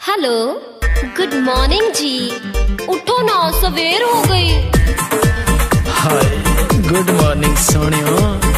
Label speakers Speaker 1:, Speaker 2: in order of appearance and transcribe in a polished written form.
Speaker 1: Hello, good morning जी। उठो ना, सवेर हो गई।
Speaker 2: Hi, good morning सोनियो।